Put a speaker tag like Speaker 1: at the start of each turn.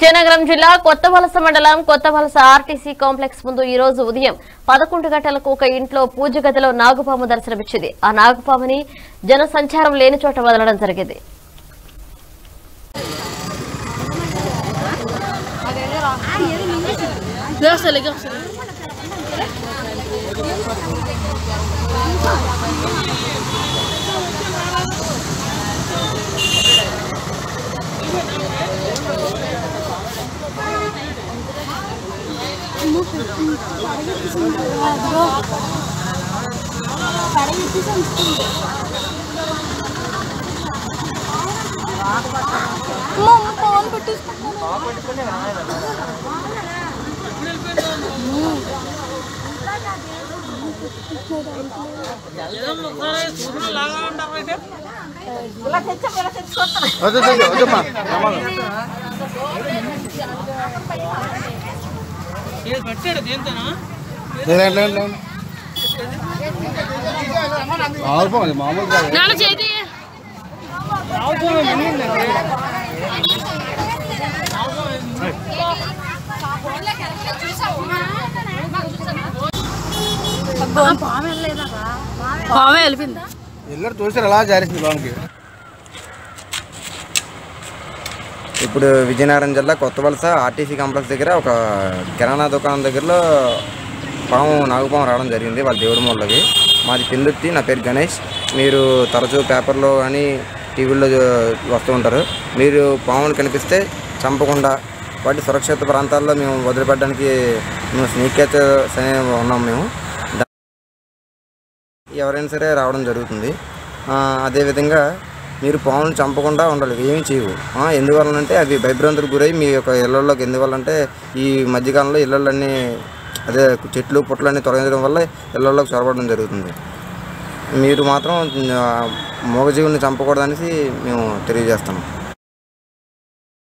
Speaker 1: విజయనగరం జిల్లా కొత్తవలస మండలం Kothavalasa RTC complex ముందు ఈ రోజు ఉదయం 11 గంటలకు ఒక ఇంట్లో పూజ గదిలో నాగుపాము దర్శనమిచ్చింది. ఆ నాగుపాముని జనసంచారం లేని చోట వదలడం జరిగింది.
Speaker 2: ఇప్పుడు విజయనగరం జిల్లా కొత్తవలస ఆర్టీసీ కాంప్లెక్స్ దగ్గర ఒక కిరాణా దుకాణం దగ్గరలో నాగుపాము రావడం జరిగింది. వాళ్ళ దేవుడి మూలకి. మాది పెందుర్తి. నా పేరు గణేష్. మీరు తరచూ పేపర్లో కానీ టీవీలో వస్తూ ఉంటారు. మీరు పాములు కనిపిస్తే చంపకుండా వాటి సురక్షిత ప్రాంతాల్లో మేము వదిలిపెట్టడానికి మేము స్నేక్ ఉన్నాం. మేము ఎవరైనా సరే రావడం జరుగుతుంది. అదేవిధంగా మీరు పాములను చంపకుండా ఉండాలి. ఏమీ చేయవు. ఎందువల్లంటే అవి భయభ్రాంతులకు గురై మీ యొక్క ఇళ్లలోకి ఎందువల్లంటే ఈ మధ్యకాలంలో ఇళ్లన్నీ అదే చెట్లు పుట్లన్నీ తొలగించడం వల్ల ఇళ్లలోకి చొరబడడం జరుగుతుంది. మీరు మాత్రం మూగజీవుల్ని చంపకూడదనేసి మేము తెలియజేస్తున్నాం.